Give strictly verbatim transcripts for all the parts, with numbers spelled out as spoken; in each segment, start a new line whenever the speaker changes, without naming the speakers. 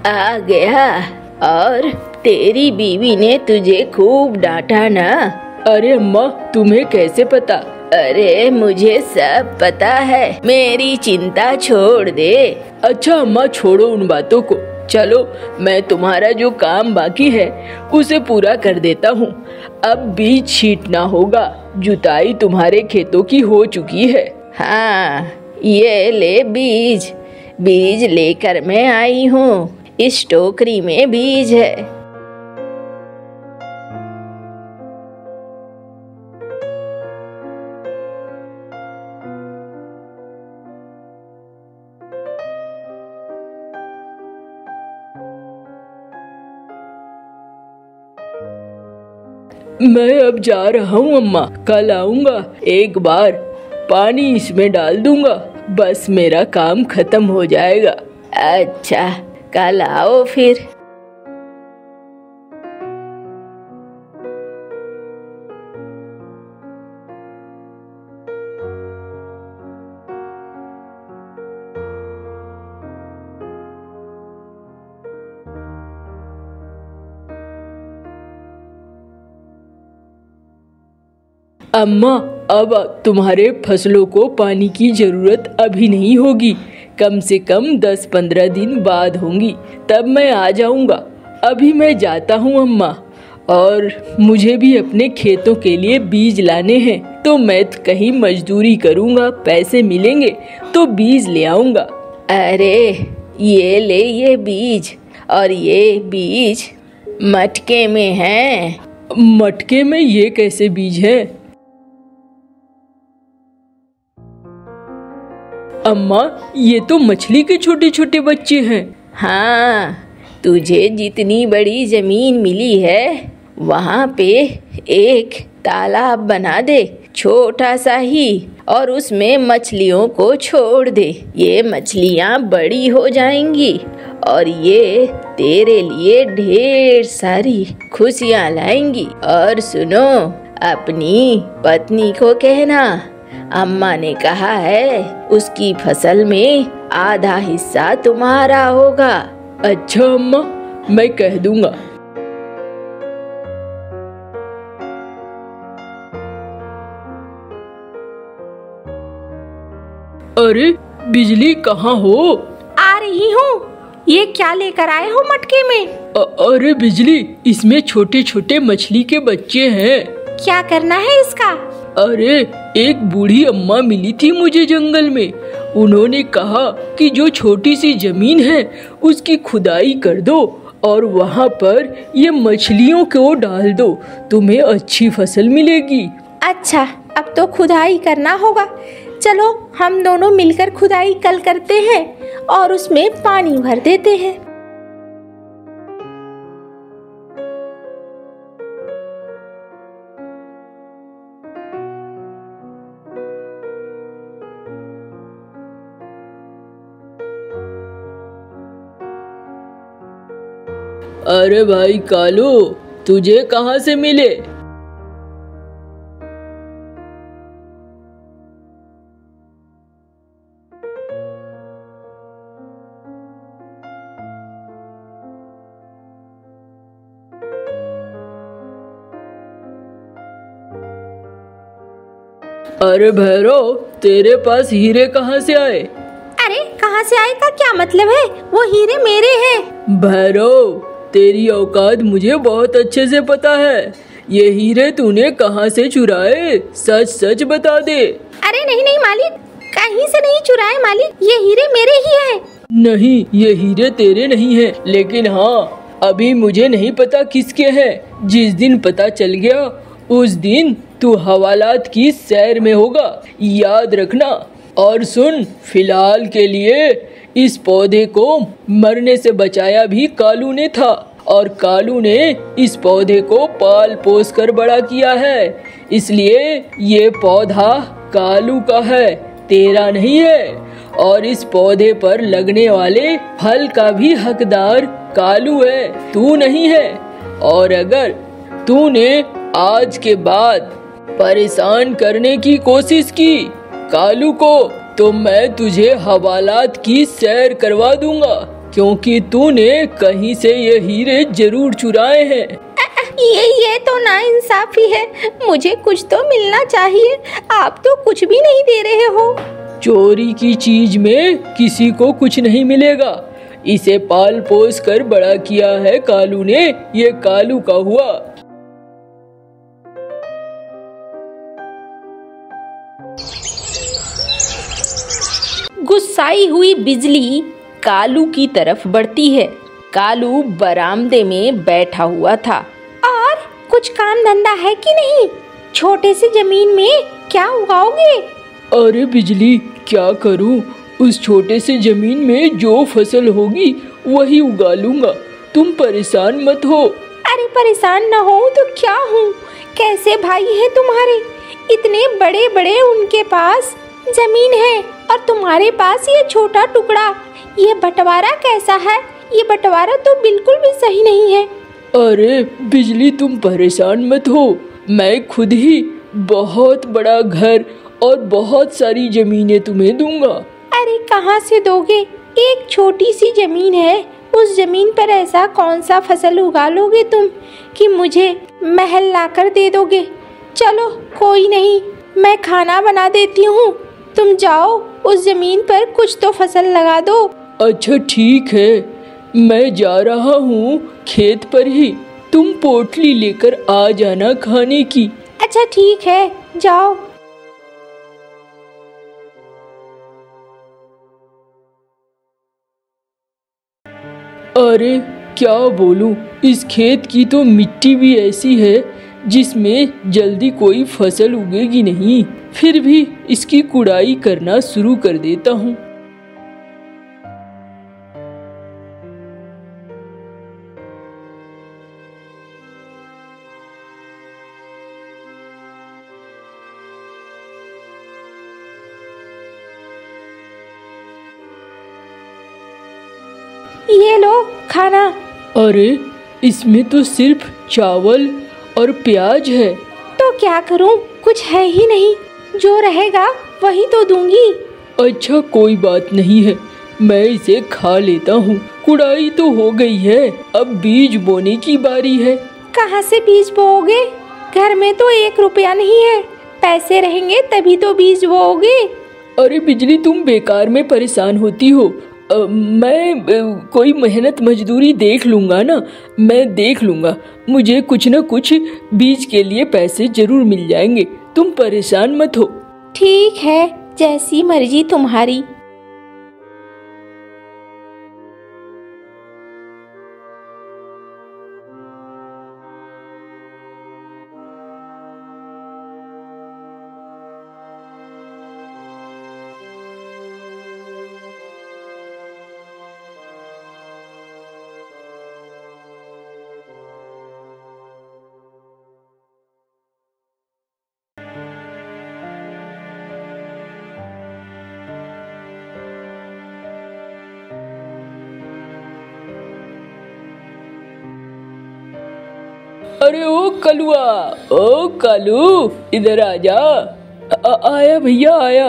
आ गया। और तेरी बीवी ने तुझे खूब डांटा ना?
अरे अम्मा, तुम्हें कैसे पता?
अरे मुझे सब पता है, मेरी चिंता छोड़ दे।
अच्छा अम्मा, छोड़ो उन बातों को, चलो मैं तुम्हारा जो काम बाकी है उसे पूरा कर देता हूँ। अब बीज छींटना होगा, जुताई तुम्हारे खेतों की हो चुकी है।
हाँ, ये ले बीज। बीज लेकर मैं आई हूँ, इस टोकरी में बीज है।
मैं अब जा रहा हूँ अम्मा, कल आऊँगा, एक बार पानी इसमें डाल दूंगा, बस मेरा काम खत्म हो जाएगा।
अच्छा, कल आओ फिर।
अम्मा, अब तुम्हारे फसलों को पानी की जरूरत अभी नहीं होगी, कम से कम दस पंद्रह दिन बाद होंगी, तब मैं आ जाऊंगा। अभी मैं जाता हूँ अम्मा, और मुझे भी अपने खेतों के लिए बीज लाने हैं, तो मैं कहीं मजदूरी करूँगा, पैसे मिलेंगे तो बीज ले आऊँगा।
अरे ये ले ये बीज, और ये बीज मटके में है।
मटके में ये कैसे बीज है? अम्मा, ये तो मछली के छोटे छोटे बच्चे हैं।
हाँ, तुझे जितनी बड़ी जमीन मिली है वहाँ पे एक तालाब बना दे, छोटा सा ही, और उसमें मछलियों को छोड़ दे। ये मछलियाँ बड़ी हो जाएंगी और ये तेरे लिए ढेर सारी खुशियाँ लाएंगी। और सुनो, अपनी पत्नी को कहना, अम्मा ने कहा है उसकी फसल में आधा हिस्सा तुम्हारा होगा।
अच्छा अम्मा, मैं कह दूंगा। अरे बिजली कहाँ हो?
आ रही हूँ। ये क्या लेकर आए हो मटके में?
अ, अरे बिजली, इसमें छोटे छोटे मछली के बच्चे हैं।
क्या करना है इसका?
अरे एक बूढ़ी अम्मा मिली थी मुझे जंगल में, उन्होंने कहा कि जो छोटी सी जमीन है उसकी खुदाई कर दो और वहाँ पर ये मछलियों को डाल दो, तुम्हें अच्छी फसल मिलेगी।
अच्छा, अब तो खुदाई करना होगा। चलो हम दोनों मिलकर खुदाई कल करते हैं और उसमें पानी भर देते हैं।
अरे भाई कालू, तुझे कहाँ से मिले? अरे भैरव, तेरे पास हीरे कहाँ से आए?
अरे कहाँ से आए का क्या मतलब है? वो हीरे मेरे हैं।
भैरव, तेरी औकात मुझे बहुत अच्छे से पता है। ये हीरे तूने कहाँ से चुराए? सच सच बता दे।
अरे नहीं नहीं मालिक, कहीं से नहीं चुराए मालिक, ये हीरे मेरे ही हैं।
नहीं, ये हीरे तेरे नहीं हैं, लेकिन हाँ, अभी मुझे नहीं पता किसके हैं। जिस दिन पता चल गया उस दिन तू हवालात की सैर में होगा, याद रखना। और सुन, फिलहाल के लिए इस पौधे को मरने से बचाया भी कालू ने था, और कालू ने इस पौधे को पाल पोस कर बड़ा किया है, इसलिए ये पौधा कालू का है, तेरा नहीं है। और इस पौधे पर लगने वाले फल का भी हकदार कालू है, तू नहीं है। और अगर तूने आज के बाद परेशान करने की कोशिश की कालू को, तो मैं तुझे हवालात की सैर करवा दूंगा। क्योंकि तूने कहीं से ये हीरे जरूर चुराए हैं।
ये ये तो नाइंसाफी है, मुझे कुछ तो मिलना चाहिए, आप तो कुछ भी नहीं दे रहे हो।
चोरी की चीज में किसी को कुछ नहीं मिलेगा। इसे पाल पोस कर बड़ा किया है कालू ने, ये कालू का हुआ।
गुस्साई हुई बिजली कालू की तरफ बढ़ती है। कालू बरामदे में बैठा हुआ था।
और कुछ काम धंधा है कि नहीं? छोटे से जमीन में क्या उगाओगे?
अरे बिजली, क्या करूं? उस छोटे से जमीन में जो फसल होगी वही उगा लूंगा, तुम परेशान मत हो।
अरे परेशान न हो तो क्या हूँ, कैसे भाई है तुम्हारे? इतने बड़े बड़े उनके पास जमीन है और तुम्हारे पास ये छोटा टुकड़ा। ये बंटवारा कैसा है? ये बंटवारा तो बिल्कुल भी सही नहीं है।
अरे बिजली, तुम परेशान मत हो, मैं खुद ही बहुत बड़ा घर और बहुत सारी जमीनें तुम्हें दूंगा।
अरे कहाँ से दोगे? एक छोटी सी जमीन है, उस जमीन पर ऐसा कौन सा फसल उगा लोगे तुम कि मुझे महल लाकर दे दोगे? चलो कोई नहीं, मैं खाना बना देती हूँ, तुम जाओ उस जमीन पर कुछ तो फसल लगा दो।
अच्छा ठीक है, मैं जा रहा हूँ खेत पर ही, तुम पोटली लेकर आ जाना खाने की।
अच्छा ठीक है, जाओ।
अरे क्या बोलूं, इस खेत की तो मिट्टी भी ऐसी है जिसमें जल्दी कोई फसल उगेगी नहीं। फिर भी इसकी कुड़ाई करना शुरू कर देता हूँ।
ये लो खाना।
अरे इसमें तो सिर्फ चावल और प्याज है।
तो क्या करूं, कुछ है ही नहीं, जो रहेगा वही तो दूंगी।
अच्छा कोई बात नहीं है, मैं इसे खा लेता हूँ। कुड़ाई तो हो गई है, अब बीज बोने की बारी है।
कहाँ से बीज बोओगे? घर में तो एक रुपया नहीं है, पैसे रहेंगे तभी तो बीज बोओगे।
अरे बिजली, तुम बेकार में परेशान होती हो। आ, मैं आ, कोई मेहनत मजदूरी देख लूँगा ना, मैं देख लूँगा, मुझे कुछ न कुछ बीज के लिए पैसे जरूर मिल जाएंगे, तुम परेशान मत हो।
ठीक है, जैसी मर्जी तुम्हारी।
अरे ओ कलुआ, ओ कालू, इधर आजा। आ, आया भैया आया।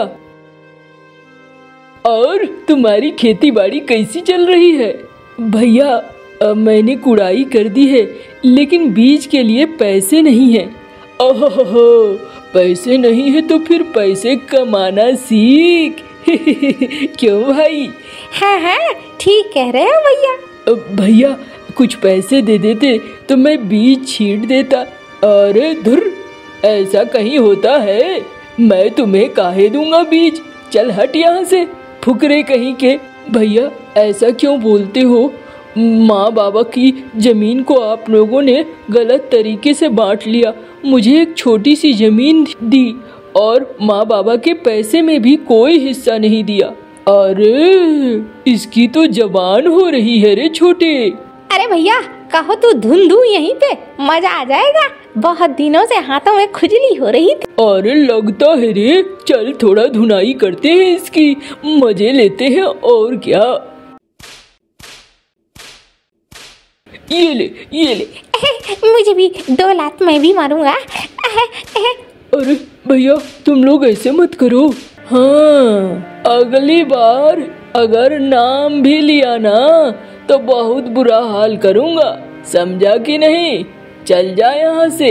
और तुम्हारी खेती बाड़ी कैसी चल रही है? भैया मैंने कुड़ाई कर दी है, लेकिन बीज के लिए पैसे नहीं है। ओहो, पैसे नहीं है तो फिर पैसे कमाना सीख। क्यों भाई?
हाँ हाँ ठीक कह रहे हो भैया।
भैया कुछ पैसे दे देते तो मैं बीज छींट देता। अरे धुर, ऐसा कहीं होता है? मैं तुम्हें काहे दूंगा बीज, चल हट यहाँ से, फुकरे कहीं के। भैया ऐसा क्यों बोलते हो? माँ बाबा की जमीन को आप लोगों ने गलत तरीके से बांट लिया, मुझे एक छोटी सी जमीन दी और माँ बाबा के पैसे में भी कोई हिस्सा नहीं दिया। अरे इसकी तो जबान हो रही है रे छोटे।
अरे भैया कहो तो धुन दूं यहीं पे, मजा आ जाएगा। बहुत दिनों से हाथों में खुजली हो रही थी।
अरे लगता है रे, चल थोड़ा धुनाई करते हैं इसकी, मजे लेते हैं और क्या। ये ले ये ले।
मुझे भी दो लात मैं भी मारूंगा।
अरे भैया तुम लोग ऐसे मत करो। हाँ अगली बार अगर नाम भी लिया ना तो बहुत बुरा हाल करूँगा, समझा कि नहीं? चल जा यहाँ से।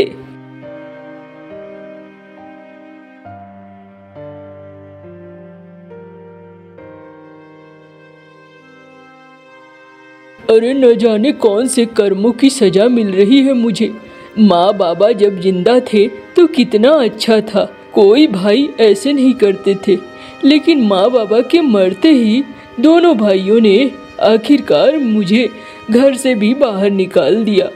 अरे न जाने कौन से कर्मों की सजा मिल रही है मुझे। माँ बाबा जब जिंदा थे तो कितना अच्छा था, कोई भाई ऐसे नहीं करते थे, लेकिन माँ बाबा के मरते ही दोनों भाइयों ने आखिरकार मुझे घर से भी बाहर निकाल दिया।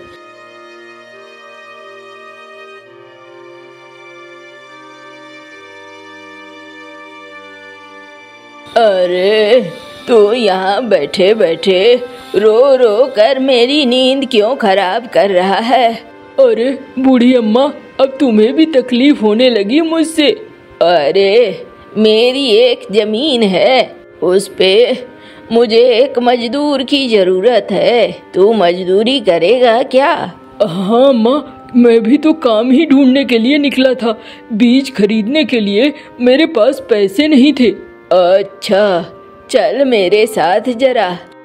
अरे तू यहाँ बैठे बैठे रो रो कर मेरी नींद क्यों खराब कर रहा है?
अरे बूढ़ी अम्मा, अब तुम्हें भी तकलीफ होने लगी मुझसे।
अरे मेरी एक जमीन है, उस पे मुझे एक मजदूर की जरूरत है, तू मजदूरी करेगा क्या?
हाँ अम्मा, मैं भी तो काम ही ढूंढने के लिए निकला था। बीज खरीदने के लिए मेरे पास पैसे नहीं थे।
अच्छा चल मेरे साथ जरा।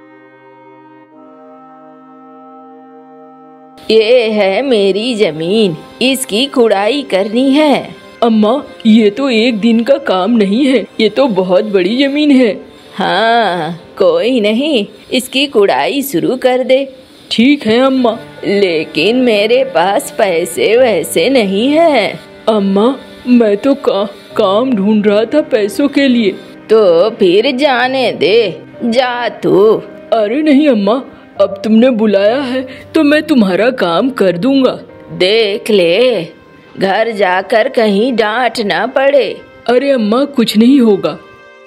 ये है मेरी जमीन, इसकी खुदाई करनी है।
अम्मा ये तो एक दिन का काम नहीं है, ये तो बहुत बड़ी जमीन है।
हाँ कोई नहीं, इसकी खुदाई शुरू कर दे।
ठीक है अम्मा।
लेकिन मेरे पास पैसे वैसे नहीं है।
अम्मा मैं तो का, काम ढूंढ रहा था पैसों के लिए।
तो फिर जाने दे, जा तू।
अरे नहीं अम्मा, अब तुमने बुलाया है तो मैं तुम्हारा काम कर दूंगा।
देख ले, घर जाकर कहीं डांट ना पड़े।
अरे अम्मा कुछ नहीं होगा।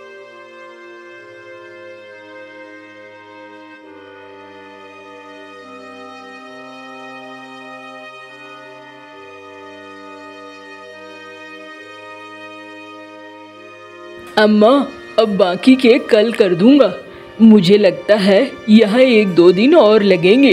अम्मा अब बाकी के कल कर दूंगा। मुझे लगता है यहाँ एक दो दिन और लगेंगे।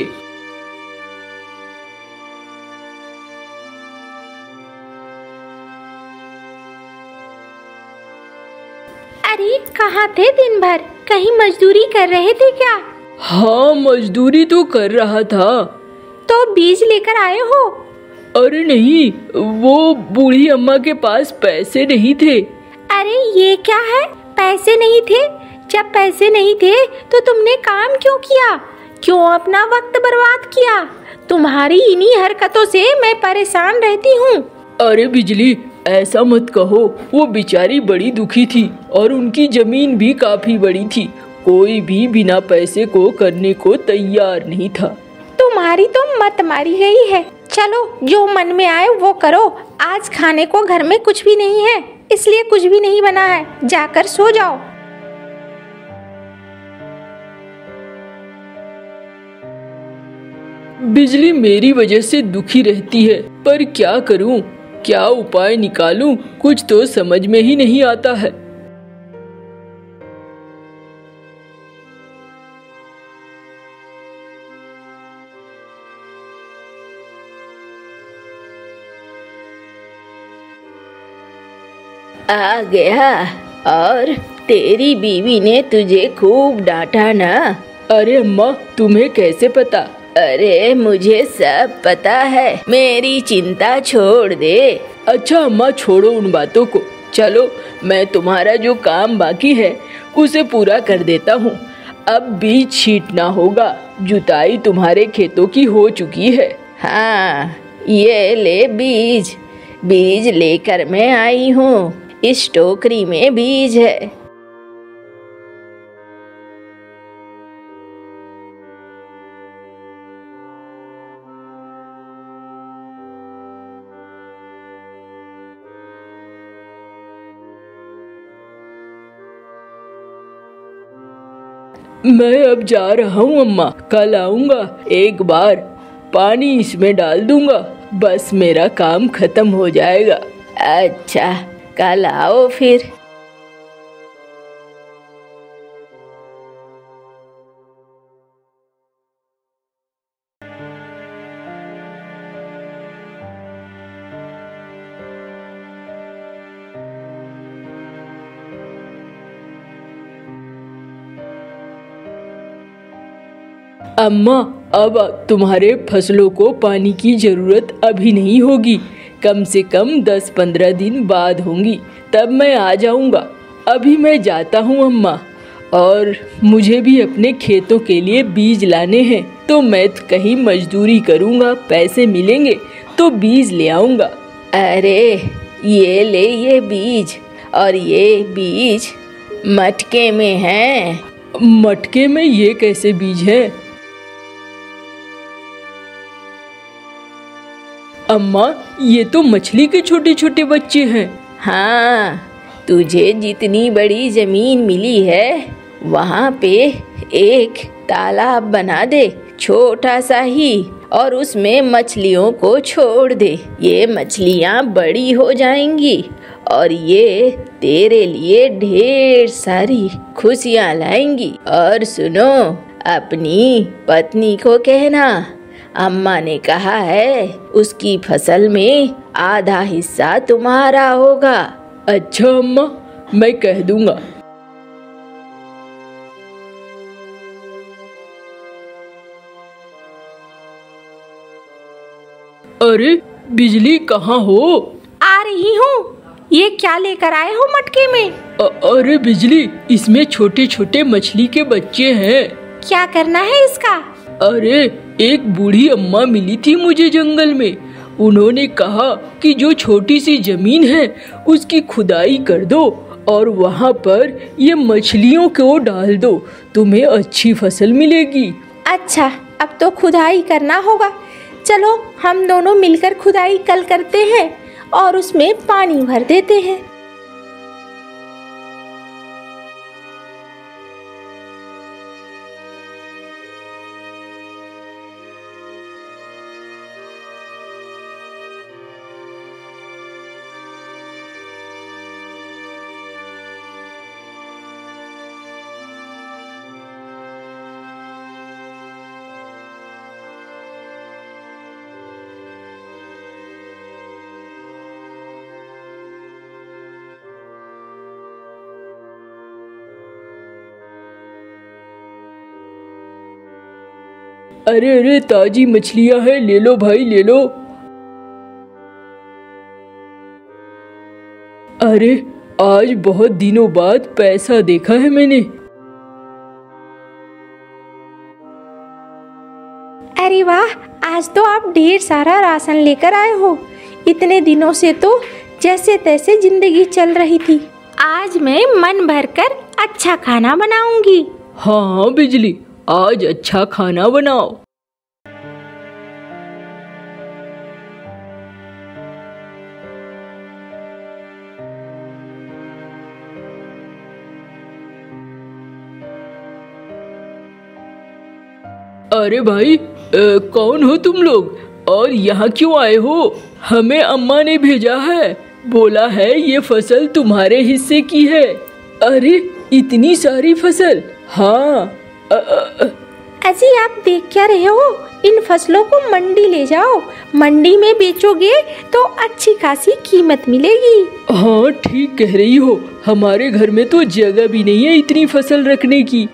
अरे कहाँ थे दिन भर? कहीं मजदूरी कर रहे थे क्या?
हाँ मजदूरी तो कर रहा था।
तो बीज लेकर आए हो?
अरे नहीं, वो बूढ़ी अम्मा के पास पैसे नहीं थे।
अरे ये क्या है, पैसे नहीं थे? जब पैसे नहीं थे तो तुमने काम क्यों किया? क्यों अपना वक्त बर्बाद किया? तुम्हारी इन्हीं हरकतों से मैं परेशान रहती हूँ।
अरे बिजली ऐसा मत कहो, वो बेचारी बड़ी दुखी थी और उनकी जमीन भी काफी बड़ी थी। कोई भी बिना पैसे को करने को तैयार नहीं था।
तुम्हारी तो मत मारी गई है। चलो जो मन में आए वो करो। आज खाने को घर में कुछ भी नहीं है, इसलिए कुछ भी नहीं बना है, जाकर सो जाओ।
बिजली मेरी वजह से दुखी रहती है, पर क्या करूं, क्या उपाय निकालूं, कुछ तो समझ में ही नहीं आता है।
आ गया। और तेरी बीवी ने तुझे खूब डांटा ना?
अरे अम्मा तुम्हें कैसे पता?
अरे मुझे सब पता है, मेरी चिंता छोड़ दे।
अच्छा अम्मा छोड़ो उन बातों को, चलो मैं तुम्हारा जो काम बाकी है उसे पूरा कर देता हूँ। अब बीज छींटना होगा, जुताई तुम्हारे खेतों की हो चुकी है।
हाँ ये ले बीज, बीज लेकर मैं आई हूँ। इस टोकरी में बीज है।
मैं अब जा रहा हूँ अम्मा, कल आऊंगा, एक बार पानी इसमें डाल दूंगा, बस मेरा काम खत्म हो जाएगा।
अच्छा कल आओ फिर।
अम्मा, अब तुम्हारे फसलों को पानी की जरूरत अभी नहीं होगी, कम से कम दस पंद्रह दिन बाद होंगी, तब मैं आ जाऊंगा। अभी मैं जाता हूँ अम्मा, और मुझे भी अपने खेतों के लिए बीज लाने हैं, तो मैं कहीं मजदूरी करूँगा, पैसे मिलेंगे तो बीज ले आऊँगा।
अरे ये ले ये बीज, और ये बीज मटके में हैं।
मटके में ये कैसे बीज है? अम्मा, ये तो मछली के छोटे छोटे बच्चे हैं।
हाँ, तुझे जितनी बड़ी जमीन मिली है वहाँ पे एक तालाब बना दे, छोटा सा ही, और उसमें मछलियों को छोड़ दे। ये मछलियाँ बड़ी हो जाएंगी और ये तेरे लिए ढेर सारी खुशियाँ लाएंगी। और सुनो, अपनी पत्नी को कहना अम्मा ने कहा है उसकी फसल में आधा हिस्सा तुम्हारा होगा।
अच्छा अम्मा, मैं कह दूंगा। अरे बिजली कहाँ हो?
आ रही हूँ। ये क्या लेकर आए हो मटके में?
अ, अरे बिजली, इसमें छोटे छोटे मछली के बच्चे हैं।
क्या करना है इसका?
अरे एक बूढ़ी अम्मा मिली थी मुझे जंगल में। उन्होंने कहा कि जो छोटी सी जमीन है उसकी खुदाई कर दो और वहाँ पर ये मछलियों को डाल दो, तुम्हें अच्छी फसल मिलेगी।
अच्छा, अब तो खुदाई करना होगा। चलो हम दोनों मिलकर खुदाई कल करते हैं और उसमें पानी भर देते हैं।
अरे अरे ताजी मछलियाँ हैं, ले लो भाई ले लो। अरे आज बहुत दिनों बाद पैसा देखा है मैंने।
अरे वाह, आज तो आप ढेर सारा राशन लेकर आए हो। इतने दिनों से तो जैसे तैसे जिंदगी चल रही थी। आज मैं मन भरकर अच्छा खाना बनाऊंगी।
हाँ बिजली, आज अच्छा खाना बनाओ। अरे भाई, आ, कौन हो तुम लोग और यहाँ क्यों आए हो? हमें अम्मा ने भेजा है, बोला है ये फसल तुम्हारे हिस्से की है। अरे इतनी सारी फसल? हाँ। अ, अ,
अजी आप देख क्या रहे हो? इन फसलों को मंडी ले जाओ, मंडी में बेचोगे तो अच्छी खासी कीमत मिलेगी।
हाँ ठीक कह रही हो, हमारे घर में तो जगह भी नहीं है इतनी फसल रखने की।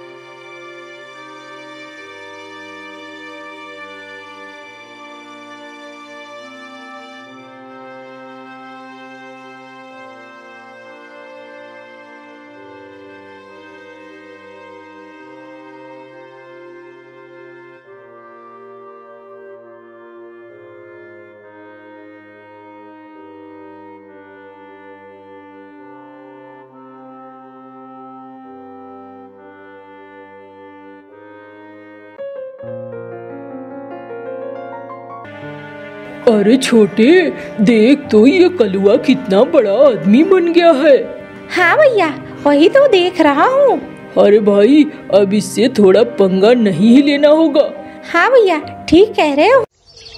अरे छोटे, देख तो ये कलुआ कितना बड़ा आदमी बन गया है।
हाँ भैया, वही तो देख रहा हूँ।
अरे भाई, अब इससे थोड़ा पंगा नहीं ही लेना होगा।
हाँ भैया, ठीक कह रहे हो।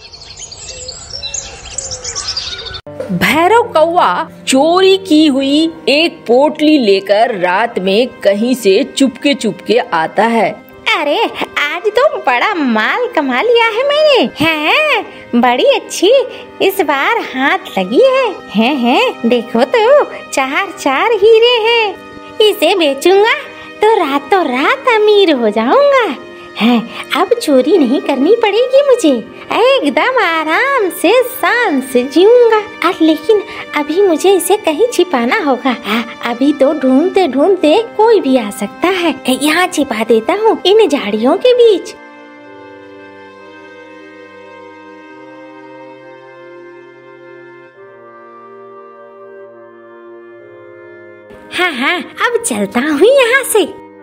भैरव कौवा चोरी की हुई एक पोटली लेकर रात में कहीं से चुपके चुपके आता है।
अरे आज तो बड़ा माल कमा लिया है मैंने। हैं, बड़ी अच्छी इस बार हाथ लगी है। हैं हैं, देखो तो चार चार हीरे हैं। इसे बेचूंगा तो रातों रात अमीर हो जाऊंगा। है, अब चोरी नहीं करनी पड़ेगी मुझे, एकदम आराम से शान से जीऊंगा। और लेकिन अभी मुझे इसे कहीं छिपाना होगा। अभी तो ढूंढते ढूंढते कोई भी आ सकता है। यहाँ छिपा देता हूँ इन झाड़ियों के बीच। हाँ हाँ, अब चलता हूँ यहाँ से।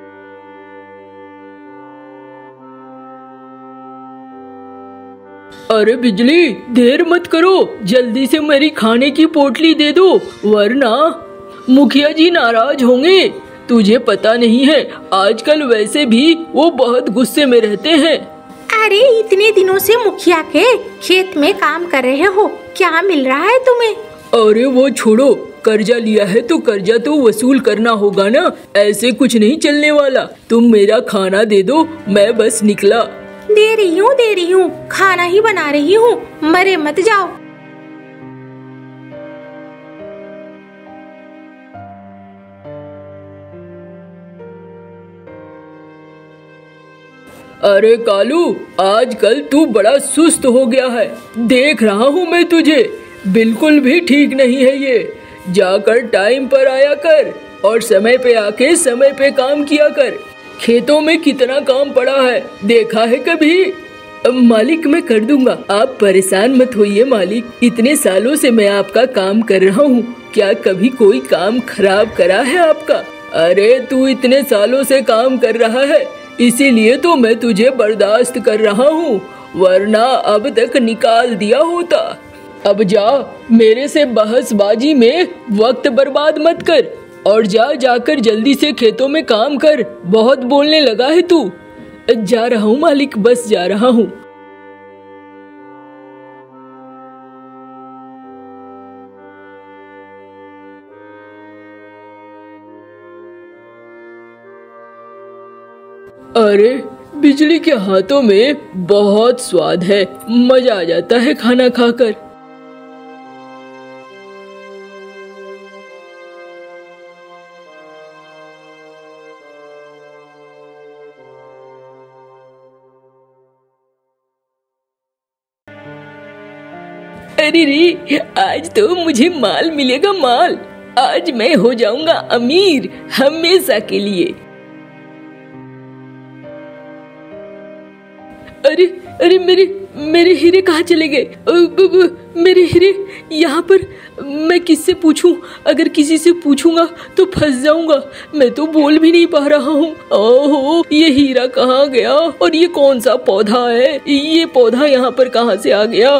अरे बिजली, देर मत करो, जल्दी से मेरी खाने की पोटली दे दो, वरना मुखिया जी नाराज होंगे। तुझे पता नहीं है, आजकल वैसे भी वो बहुत गुस्से में रहते हैं।
अरे इतने दिनों से मुखिया के खेत में काम कर रहे हो, क्या मिल रहा है तुम्हें?
अरे वो छोड़ो, कर्जा लिया है तो कर्जा तो वसूल करना होगा ना, ऐसे कुछ नहीं चलने वाला। तुम मेरा खाना दे दो, मैं बस निकला।
दे रही हूँ दे रही हूँ, खाना ही बना रही हूँ, मरे मत जाओ।
अरे कालू, आजकल तू बड़ा सुस्त हो गया है, देख रहा हूँ मैं तुझे, बिल्कुल भी ठीक नहीं है ये। जाकर टाइम पर आया कर और समय पे आके समय पे काम किया कर। खेतों में कितना काम पड़ा है, देखा है कभी? मालिक मैं कर दूंगा, आप परेशान मत होइए मालिक, इतने सालों से मैं आपका काम कर रहा हूँ, क्या कभी कोई काम खराब करा है आपका? अरे तू इतने सालों से काम कर रहा है, इसीलिए तो मैं तुझे बर्दाश्त कर रहा हूँ, वरना अब तक निकाल दिया होता। अब जा, मेरे से बहसबाजी में वक्त बर्बाद मत कर और जा जाकर जल्दी से खेतों में काम कर, बहुत बोलने लगा है तू। जा रहा हूँ मालिक, बस जा रहा हूँ। अरे बिजली के हाथों में बहुत स्वाद है, मजा आ जाता है खाना खाकर। अरे रे, आज तो मुझे माल मिलेगा माल, आज मैं हो जाऊंगा अमीर हमेशा के लिए। अरे अरे मेरे मेरे हीरे कहाँ चले गए? मेरे हीरे यहाँ पर, मैं किससे पूछूं? अगर किसी से पूछूंगा तो फंस जाऊंगा, मैं तो बोल भी नहीं पा रहा हूँ। ओहो, ये हीरा कहाँ गया? और ये कौन सा पौधा है? ये पौधा यहाँ पर कहाँ से आ गया?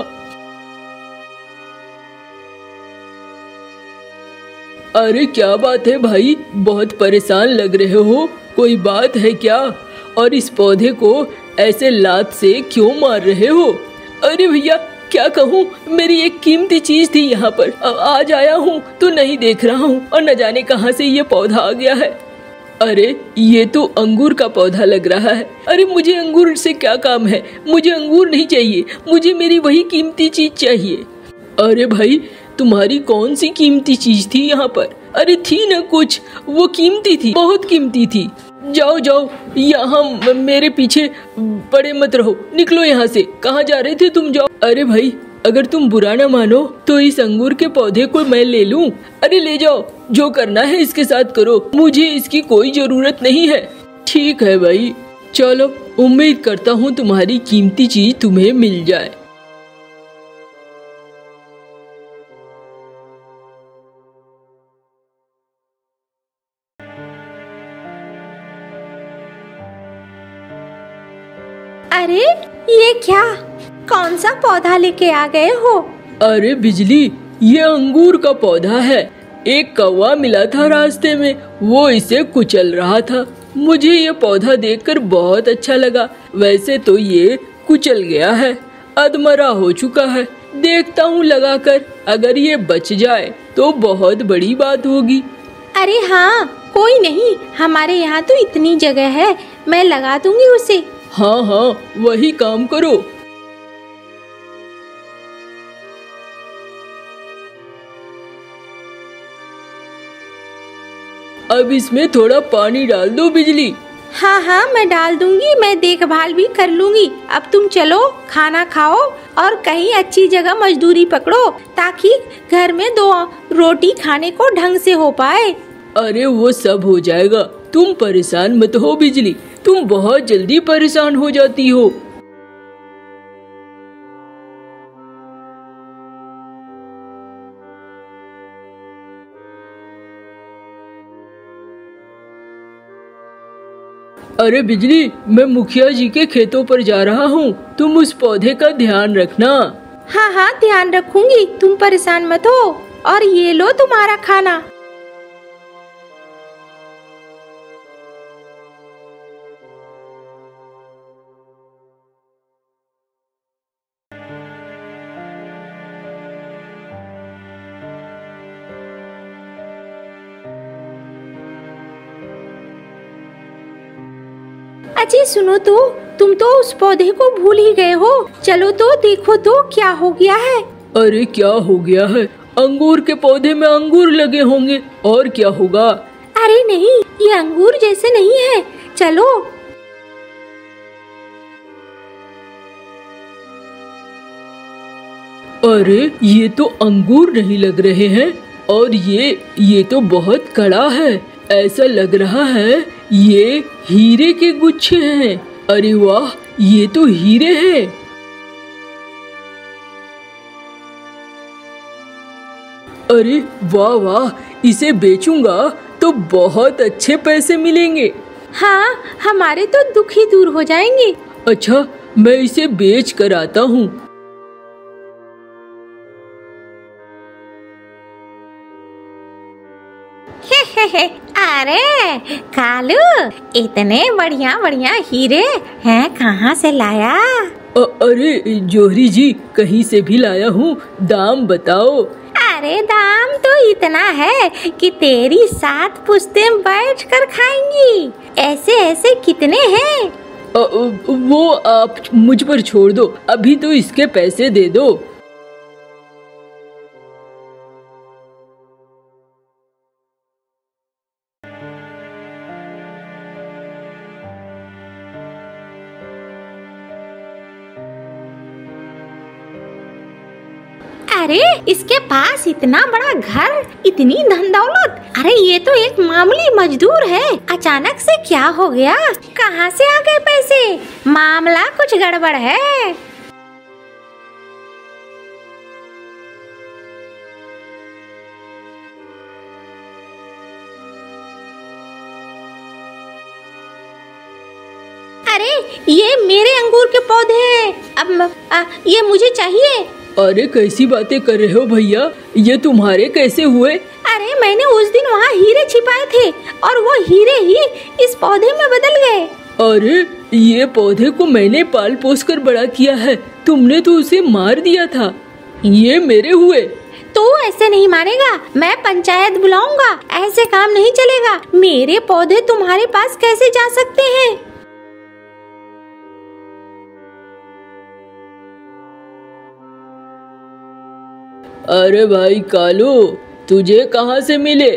अरे क्या बात है भाई, बहुत परेशान लग रहे हो, कोई बात है क्या? और इस पौधे को ऐसे लात से क्यों मार रहे हो? अरे भैया क्या कहूँ, मेरी एक कीमती चीज थी यहाँ पर, आज आया हूँ तो नहीं देख रहा हूँ और न जाने कहाँ से ये पौधा आ गया है। अरे ये तो अंगूर का पौधा लग रहा है। अरे मुझे अंगूर से क्या काम है, मुझे अंगूर नहीं चाहिए, मुझे मेरी वही कीमती चीज चाहिए। अरे भाई तुम्हारी कौन सी कीमती चीज थी यहाँ पर? अरे थी ना कुछ, वो कीमती थी, बहुत कीमती थी। जाओ जाओ, यहाँ मेरे पीछे पड़े मत रहो, निकलो यहाँ से। कहाँ जा रहे थे तुम? जाओ। अरे भाई अगर तुम बुरा ना मानो तो इस अंगूर के पौधे को मैं ले लूं? अरे ले जाओ, जो करना है इसके साथ करो, मुझे इसकी कोई जरूरत नहीं है। ठीक है भाई, चलो, उम्मीद करता हूँ तुम्हारी कीमती चीज तुम्हें मिल जाए।
अरे ये क्या, कौन सा पौधा लेके आ गए हो?
अरे बिजली, ये अंगूर का पौधा है। एक कौवा मिला था रास्ते में, वो इसे कुचल रहा था। मुझे ये पौधा देखकर बहुत अच्छा लगा। वैसे तो ये कुचल गया है, अधमरा हो चुका है। देखता हूँ लगाकर, अगर ये बच जाए तो बहुत बड़ी बात होगी।
अरे हाँ, कोई नहीं, हमारे यहाँ तो इतनी जगह है, मैं लगा दूंगी उसे।
हाँ हाँ, वही काम करो। अब इसमें थोड़ा पानी डाल दो बिजली।
हाँ हाँ मैं डाल दूंगी, मैं देखभाल भी कर लूंगी। अब तुम चलो खाना खाओ और कहीं अच्छी जगह मजदूरी पकड़ो ताकि घर में दो रोटी खाने को ढंग से हो पाए।
अरे वो सब हो जाएगा, तुम परेशान मत हो बिजली, तुम बहुत जल्दी परेशान हो जाती हो। अरे बिजली, मैं मुखिया जी के खेतों पर जा रहा हूँ, तुम उस पौधे का ध्यान रखना।
हाँ हाँ ध्यान रखूंगी, तुम परेशान मत हो। और ये लो तुम्हारा खाना। अजी सुनो तो, तुम तो उस पौधे को भूल ही गए हो। चलो तो देखो तो क्या हो गया है।
अरे क्या हो गया है? अंगूर के पौधे में अंगूर लगे होंगे, और क्या होगा?
अरे नहीं, ये अंगूर जैसे नहीं है, चलो।
अरे ये तो अंगूर नहीं लग रहे हैं, और ये ये तो बहुत कड़ा है। ऐसा लग रहा है ये हीरे के गुच्छे हैं। अरे वाह, ये तो हीरे हैं। अरे वाह वाह, इसे बेचूंगा तो बहुत अच्छे पैसे मिलेंगे।
हाँ, हमारे तो दुख ही दूर हो जाएंगे।
अच्छा, मैं इसे बेच कर आता हूँ।
अरे कालू, इतने बढ़िया बढ़िया हीरे हैं कहाँ से लाया?
अ, अरे जोहरी जी, कहीं से भी लाया हूँ, दाम बताओ।
अरे दाम तो इतना है कि तेरी सात पुश्तें बैठ कर खाएंगी। ऐसे ऐसे कितने हैं?
अ, वो आप मुझ पर छोड़ दो, अभी तो इसके पैसे दे दो।
अरे इसके पास इतना बड़ा घर, इतनी धन दौलत। अरे ये तो एक मामूली मजदूर है, अचानक से क्या हो गया? कहाँ से आ गए पैसे? मामला कुछ गड़बड़ है। अरे ये मेरे अंगूर के पौधे हैं, अब आ, ये मुझे चाहिए।
अरे कैसी बातें कर रहे हो भैया, ये तुम्हारे कैसे हुए?
अरे मैंने उस दिन वहाँ हीरे छिपाए थे और वो हीरे ही इस पौधे में बदल गए।
अरे ये पौधे को मैंने पाल पोस कर बड़ा किया है, तुमने तो उसे मार दिया था। ये मेरे हुए।
तू ऐसे नहीं मानेगा, मैं पंचायत बुलाऊंगा। ऐसे काम नहीं चलेगा। मेरे पौधे तुम्हारे पास कैसे जा सकते हैं?
अरे भाई कालू, तुझे कहाँ से मिले?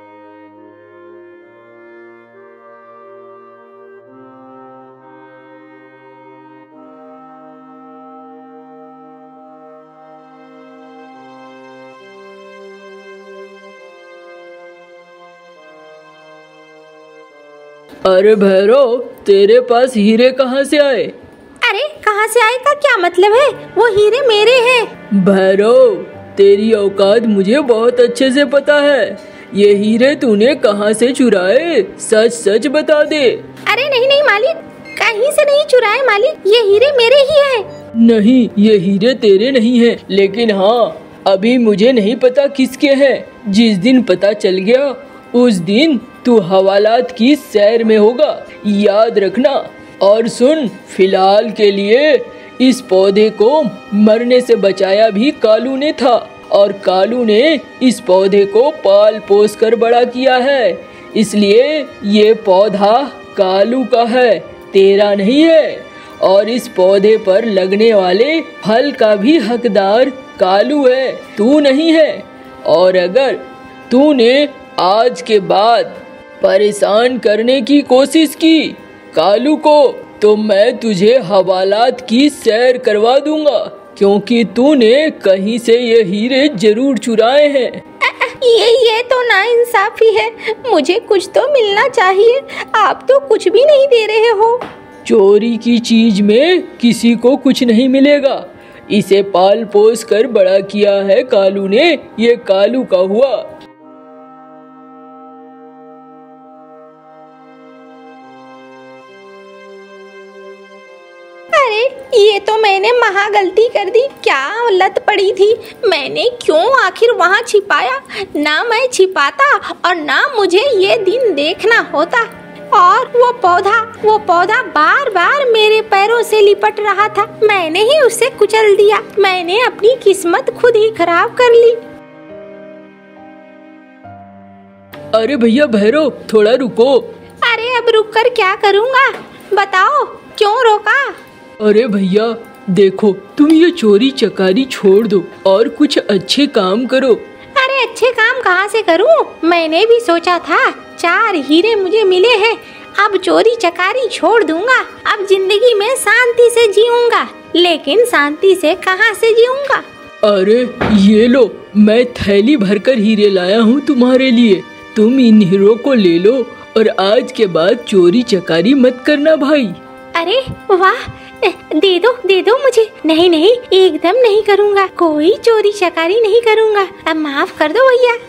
अरे भैरव, तेरे पास हीरे कहाँ से आए?
अरे कहाँ से आए का क्या मतलब है? वो हीरे मेरे हैं।
भैरव, तेरी औकात मुझे बहुत अच्छे से पता है। ये हीरे तूने कहाँ से चुराए? सच सच बता दे।
अरे नहीं नहीं मालिक, कहीं से नहीं चुराए मालिक, ये हीरे मेरे ही हैं।
नहीं, ये हीरे तेरे नहीं हैं, लेकिन हाँ, अभी मुझे नहीं पता किसके हैं। जिस दिन पता चल गया उस दिन तू हवालात की सैर में होगा, याद रखना। और सुन, फिलहाल के लिए इस पौधे को मरने से बचाया भी कालू ने था, और कालू ने इस पौधे को पाल पोस कर बड़ा किया है, इसलिए ये पौधा कालू का है, तेरा नहीं है। और इस पौधे पर लगने वाले फल का भी हकदार कालू है, तू नहीं है। और अगर तूने आज के बाद परेशान करने की कोशिश की कालू को तो मैं तुझे हवालात की सैर करवा दूंगा, क्योंकि तूने कहीं से ये हीरे जरूर चुराए हैं।
ये ये तो नाइंसाफी है, मुझे कुछ तो मिलना चाहिए, आप तो कुछ भी नहीं दे रहे हो।
चोरी की चीज में किसी को कुछ नहीं मिलेगा। इसे पाल पोस कर बड़ा किया है कालू ने, ये कालू का हुआ।
अरे ये तो मैंने महा गलती कर दी, क्या लत पड़ी थी, मैंने क्यों आखिर वहाँ छिपाया। ना मैं छिपाता और ना मुझे ये दिन देखना होता। और वो पौधा वो पौधा बार बार मेरे पैरों से लिपट रहा था, मैंने ही उसे कुचल दिया। मैंने अपनी किस्मत खुद ही खराब कर ली।
अरे भैया भैरव, थोड़ा रुको।
अरे अब रुक कर क्या करूँगा, बताओ क्यों रोका।
अरे भैया देखो, तुम ये चोरी चकारी छोड़ दो और कुछ अच्छे काम करो।
अरे अच्छे काम कहाँ से करूँ, मैंने भी सोचा था चार हीरे मुझे मिले हैं, अब चोरी चकारी छोड़ दूंगा, अब जिंदगी में शांति से जीऊंगा। लेकिन शांति से कहाँ से जीऊंगा।
अरे ये लो, मैं थैली भरकर हीरे लाया हूँ तुम्हारे लिए, तुम इन हीरो को ले लो और आज के बाद चोरी चकारी मत करना भाई।
अरे वाह, दे दो दे दो मुझे। नहीं नहीं, एकदम नहीं करूँगा, कोई चोरी चकारी नहीं करूँगा, अब माफ कर दो भैया।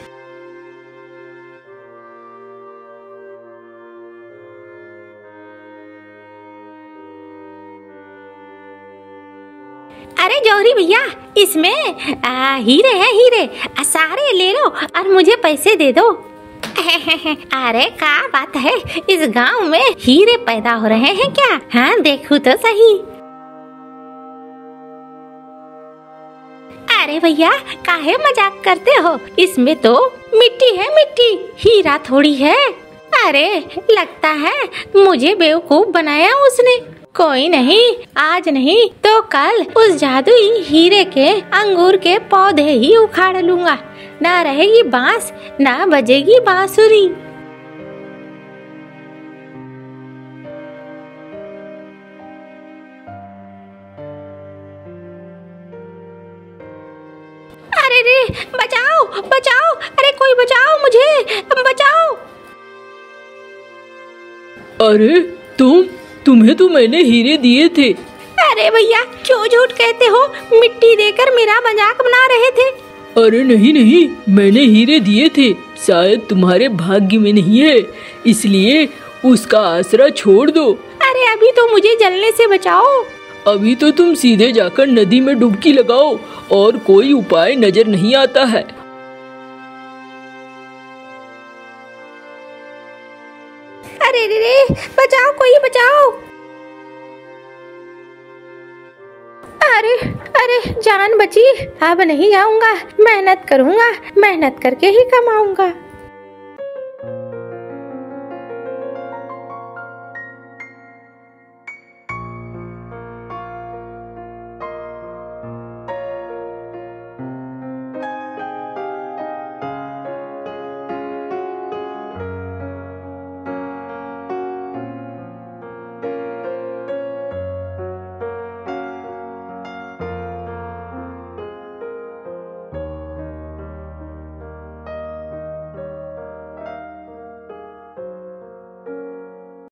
अरे जौहरी भैया, इसमें आ, हीरे हैं हीरे, आ, सारे ले लो और मुझे पैसे दे दो। अरे क्या बात है, इस गांव में हीरे पैदा हो रहे हैं क्या? हाँ देखो तो सही। अरे भैया काहे मजाक करते हो, इसमें तो मिट्टी है मिट्टी, हीरा थोड़ी है। अरे लगता है मुझे बेवकूफ बनाया उसने। कोई नहीं, आज नहीं तो कल उस जादुई हीरे के अंगूर के पौधे ही उखाड़ लूंगा, ना रहेगी बांस ना बजेगी बांसुरी। अरे रे, बचाओ बचाओ, अरे कोई बचाओ मुझे, बचाओ।
अरे तुम तुम्हें तो मैंने हीरे दिए थे।
अरे भैया क्यों झूठ कहते हो, मिट्टी देकर मेरा मजाक बना रहे थे।
अरे नहीं नहीं, मैंने हीरे दिए थे, शायद तुम्हारे भाग्य में नहीं है, इसलिए उसका आसरा छोड़ दो।
अरे अभी तो मुझे जलने से बचाओ।
अभी तो तुम सीधे जाकर नदी में डुबकी लगाओ, और कोई उपाय नजर नहीं आता है।
अरे रे रे, बचाओ कोई बचाओ। अरे अरे जान बची, अब नहीं जाऊंगा, मेहनत करूंगा, मेहनत करके ही कमाऊंगा।